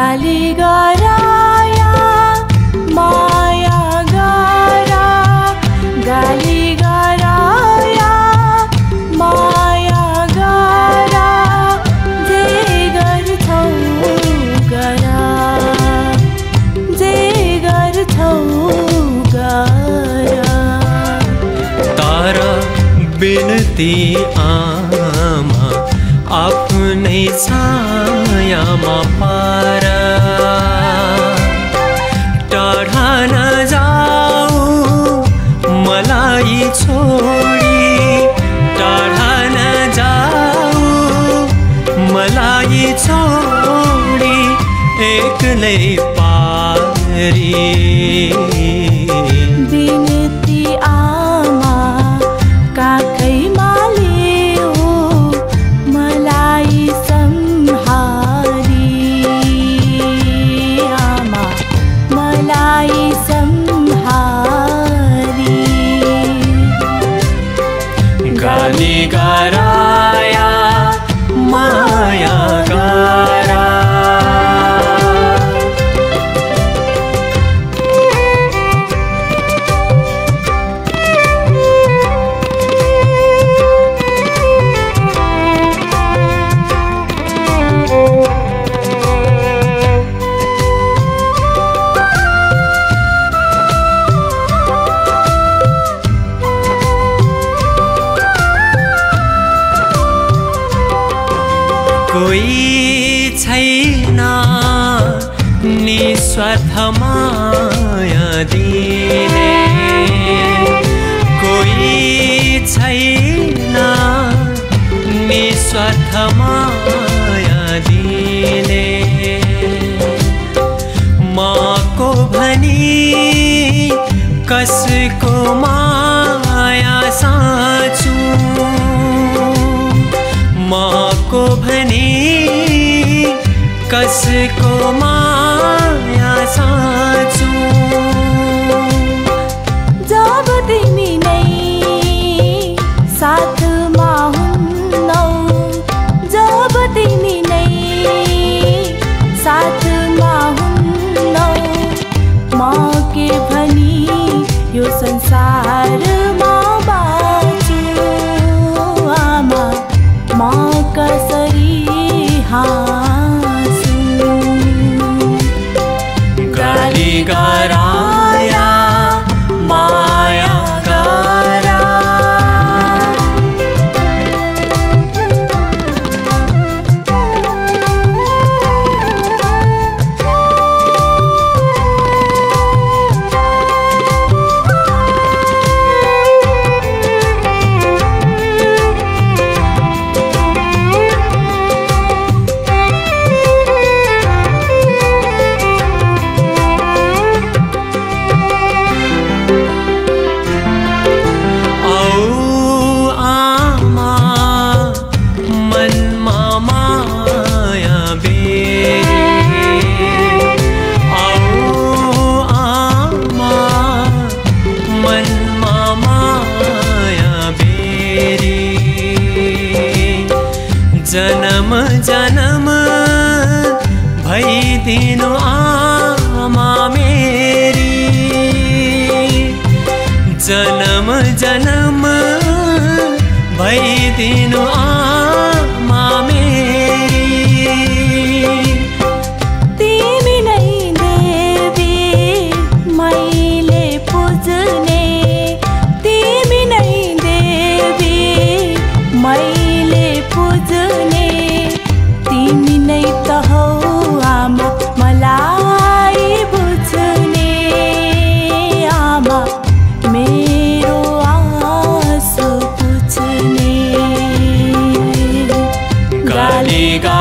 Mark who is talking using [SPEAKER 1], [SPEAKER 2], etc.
[SPEAKER 1] गाली गराया माया गरा गाली गराया माया गरा जे गर्छौ गरा जे गर्छौ गरा
[SPEAKER 2] तारा बिनती आमा आफ्नै छायामा पार टाढा नजाऊ मलाई छोडी टाढा नजाऊ मलाई छोडी एक्लै पारी
[SPEAKER 1] बिनती आमा काखैमा ल्याऊ मलाई सम्हारी आमा मलाई सम्हारी
[SPEAKER 2] गाली गराया माया गरा कोही छैन निस्वार्थ माया दिने कोही छैन निस्वार्थ माया दिने माको भनी कसको माया साँचु माको भनी कसको माया साँचु
[SPEAKER 1] जब तिमी नै साथमा हुन्नौ जब तिमी नै साथमा हुन्नौ म के भनी यो संसारमा बाँचु आमा म कसरी हाँसु
[SPEAKER 2] गाली गराया माया गरा जन्म जन्म भइदिनु आमा मेरी जन्म जन्म भइदिनु आमा मेरी
[SPEAKER 1] तिमी नै देवी मैले पुज्ने तिमी नै देवी मैले पुज्ने तिमी नै त हौ आमा मलाई बुझ्ने आमा मेरो आँसु पुछ्ने गाली